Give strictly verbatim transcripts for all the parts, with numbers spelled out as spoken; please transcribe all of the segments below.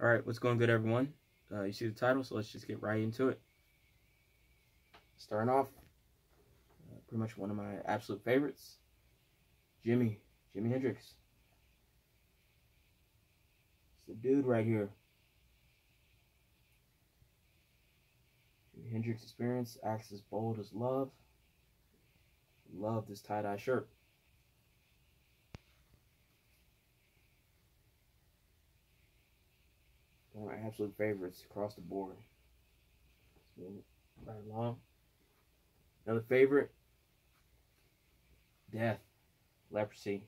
Alright, what's going good, everyone? Uh, you see the title, so let's just get right into it. Starting off, uh, pretty much one of my absolute favorites, Jimi, Jimi Hendrix. It's the dude right here. Jimi Hendrix Experience, acts as bold as love. Love this tie-dye shirt. One of my absolute favorites across the board. Right along. Another favorite, Death, Leprosy.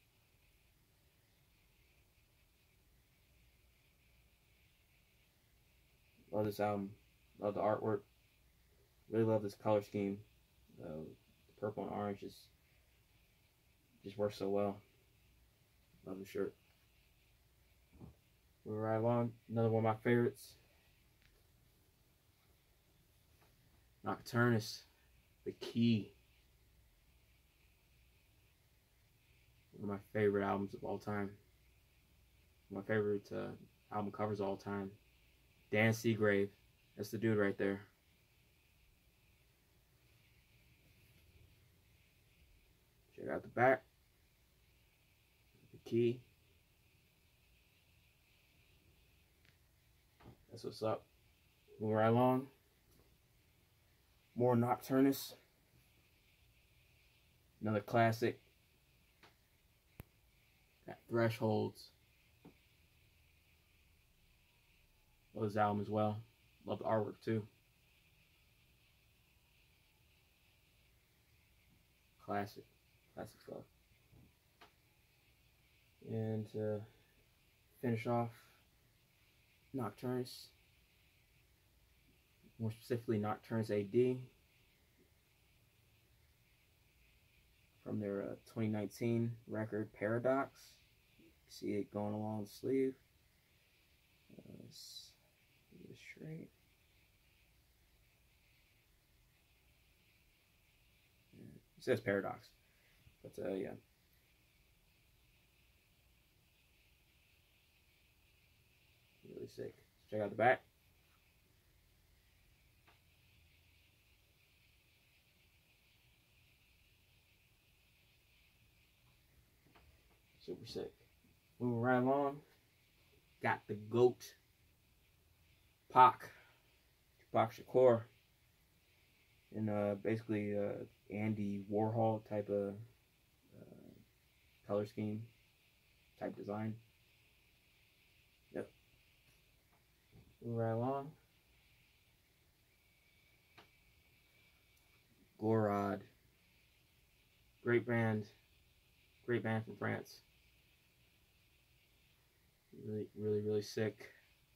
Love this album. Love the artwork. Really love this color scheme. Uh, the purple and orange is just works so well. Love the shirt. Moving right along. Another one of my favorites, Nocturnus, The Key. One of my favorite albums of all time. My favorite uh, album covers of all time. Dan Seagrave. That's the dude right there. Check out the back. The Key. That's what's up. Moving right along. More Nocturnus. Another classic. Got Thresholds. Love his album as well. Love the artwork too. Classic. Classic stuff. And to finish off, Nocturnus. More specifically, Nocturnus A D. From their uh, twenty nineteen record, Paradox. See it going along the sleeve. Uh, straight. It says Paradox, but uh, yeah. Really sick. Check out the back. Super sick. Moving right along. Got the GOAT. Pac. Tupac Shakur. And uh, basically uh, Andy Warhol type of uh, color scheme. Type design. Yep. Moving right along. Gorod. Great band. Great band from France. Really, really, really sick.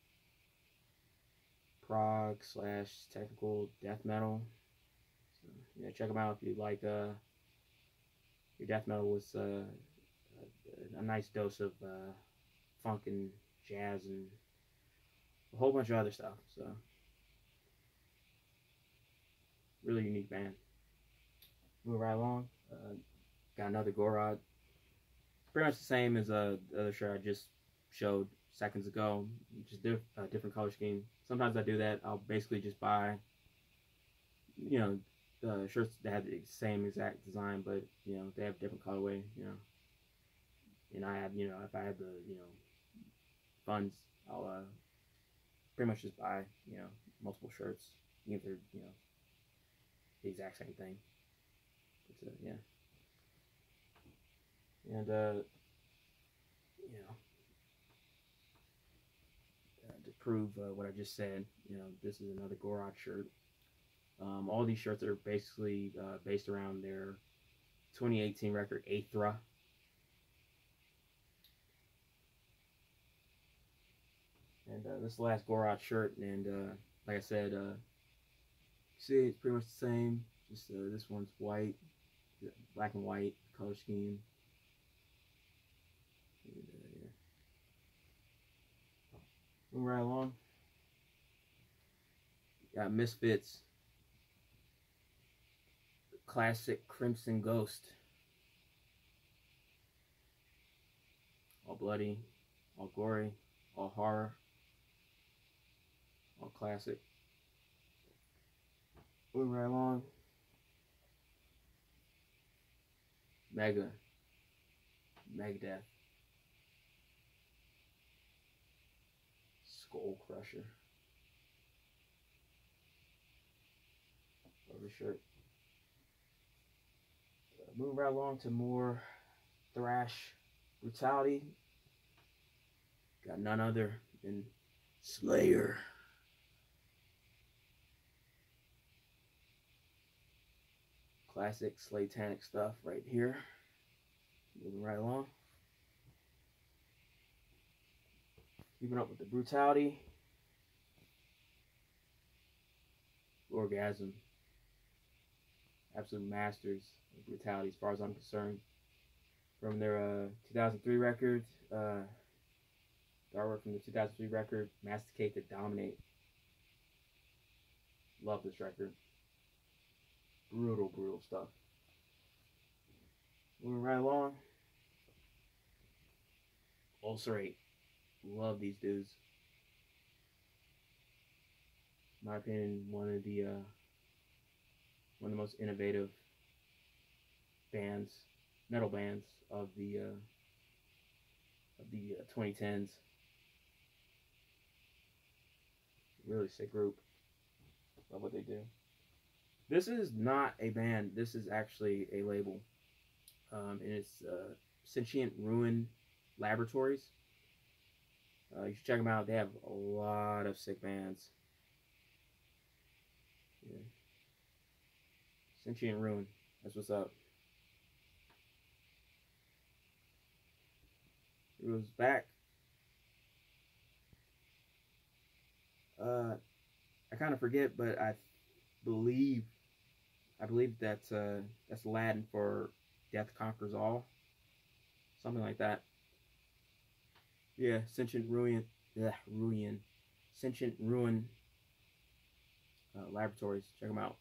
Prog slash technical death metal. So, yeah, check them out if you like uh, your death metal with uh, a, a nice dose of uh, funk and jazz and a whole bunch of other stuff. So, really unique band. Moving right along. Uh, got another Gorod. Pretty much the same as uh, the other shirt I just showed seconds ago, just diff uh, different color scheme. Sometimes I do that. I'll basically just buy, you know, uh, shirts that have the same exact design, but you know they have different colorway. You know, and I have, you know, if I have the, you know, funds, I'll uh, pretty much just buy, you know, multiple shirts, even if they're, you know, the exact same thing. But, uh, yeah. And, uh, you know, uh, to prove uh, what I just said, you know, this is another Gorod shirt. Um, all these shirts are basically uh, based around their twenty eighteen record, Aethra. And uh, this last Gorod shirt, and uh, like I said, uh, see, it's pretty much the same. Just uh, this one's white, black and white color scheme. And, uh, yeah. Moving right along. Got Misfits. Classic Crimson Ghost. All bloody, all gory, all horror. All classic. Moving right along. Mega. Megadeth. Skull Crusher. Over shirt. Uh, moving right along to more thrash brutality. Got none other than Slayer. Classic Slatanic stuff right here. Moving right along. Keeping up with the brutality. Orgasm. Absolute masters of brutality as far as I'm concerned. From their uh, two thousand three record, uh, the artwork from the two thousand three record, Masticate to Dominate. Love this record. Brutal, brutal stuff. Moving right along. Ulcerate. Love these dudes. In my opinion, one of the uh, one of the most innovative bands, metal bands of the uh, of the uh, twenty tens. Really sick group. Love what they do. This is not a band. This is actually a label, um, and it's uh, Sentient Ruin Laboratories. Uh, you should check them out. They have a lot of sick bands. Yeah. Sentient Ruin. That's what's up. It was back. Uh, I kind of forget, but I believe, I believe that's uh, that's Latin for Death Conquers All, something like that. Yeah, Sentient Ruin, yeah, Ruin, Sentient Ruin uh, Laboratories. Check them out.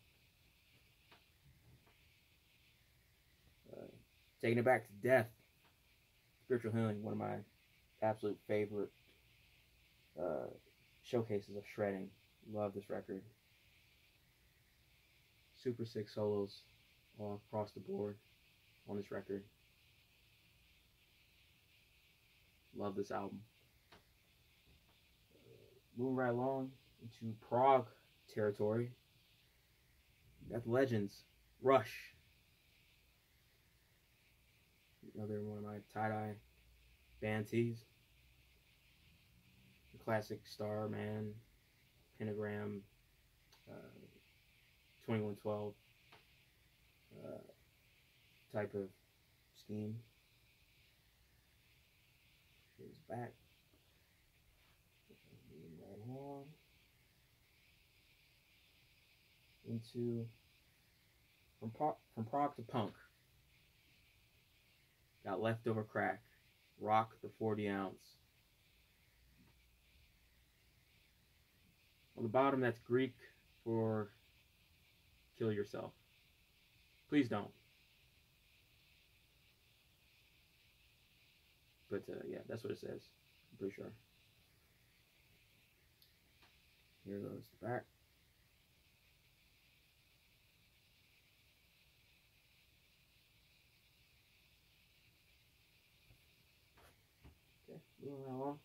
Uh, taking it back to death. Spiritual Healing, one of my absolute favorite uh, showcases of shredding. Love this record. Super sick solos all across the board on this record. Love this album. Moving right along into prog territory. Got the legends. Rush. Another one of my tie-dye band tees. The classic Starman, Pentagram, uh, twenty-one twelve uh, type of scheme. Here's back. Right along into from prog, from prog to punk. Got Leftover Crack, Rock the forty ounce. On the bottom, that's Greek for kill yourself. Please don't. But uh, yeah, that's what it says. I'm pretty sure. Here goes the back. Okay, moving right along.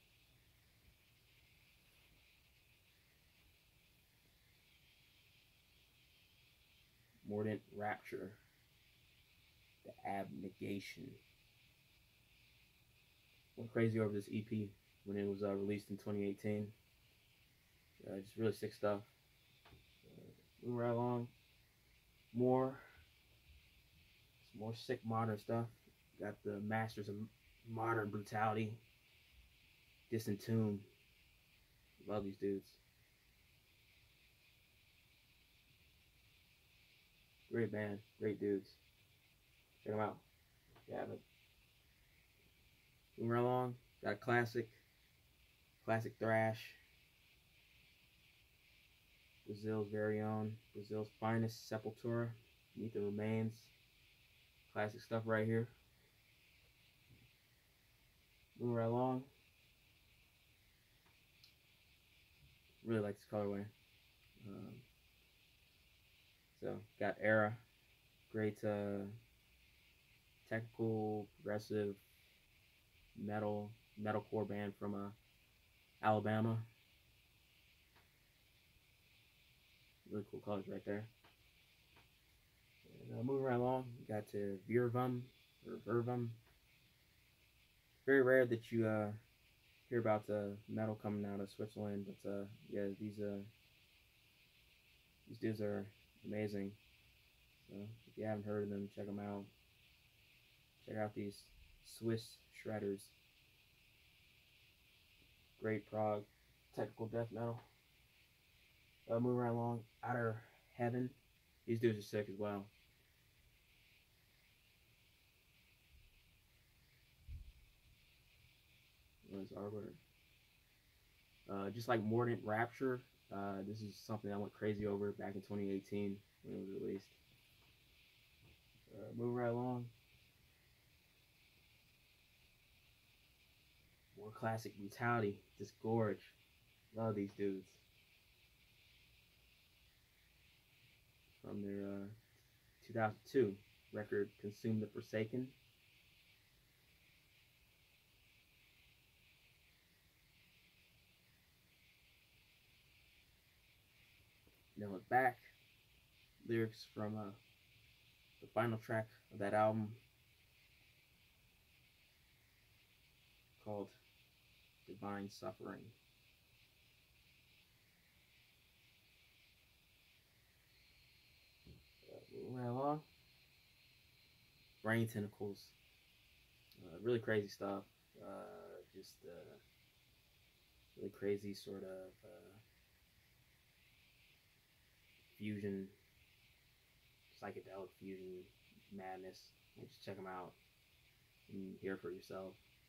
Mordant Rapture. The Abnegation. Went crazy over this E P when it was uh, released in twenty eighteen. Uh, just really sick stuff. Uh, moving right along. More. Some more sick modern stuff. Got the Masters of Modern Brutality. Disentomb. Love these dudes. Great band. Great dudes. Check them out. Yeah, but moving right along. Got a classic. Classic thrash. Brazil's very own. Brazil's finest, Sepultura. Meet the Remains. Classic stuff right here. Moving right along. Really really like this colorway. Um, so got Era, great uh, technical, progressive, metal, metalcore band from uh, Alabama. Really cool colors right there. And, uh, moving right along, we got to Virvum or Vervum. Very rare that you uh, hear about the metal coming out of Switzerland, but uh, yeah, these uh, these dudes are amazing. So if you haven't heard of them, check them out. Check out these Swiss shredders. Great prog, technical death metal. Uh, moving right along, Outer Heaven. These dudes are sick as well. What is artwork? Uh, just like Mordant Rapture, uh, this is something I went crazy over back in twenty eighteen when it was released. Uh, moving right along. More classic Brutality, Disgorge. Love these dudes. From their uh, two thousand two record, Consume the Forsaken. Nail It Back. Lyrics from uh, the final track of that album called Divine Suffering. Uh, moving right along. Brain Tentacles. Uh, really crazy stuff. Uh, just uh, really crazy sort of uh, fusion, psychedelic fusion madness. Just check them out and hear for yourself.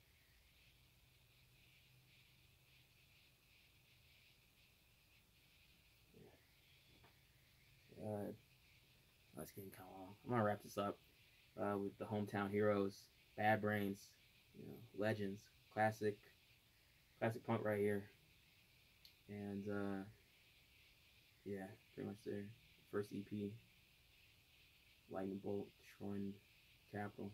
Uh, let's get kind of long. I'm gonna wrap this up uh, with the Hometown Heroes, Bad Brains, you know, legends, classic, classic punk right here, and uh, yeah, pretty much their first E P, Lightning Bolt, Destroying Capital.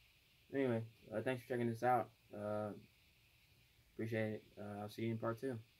Anyway, uh, thanks for checking this out. Uh, appreciate it. Uh, I'll see you in part two.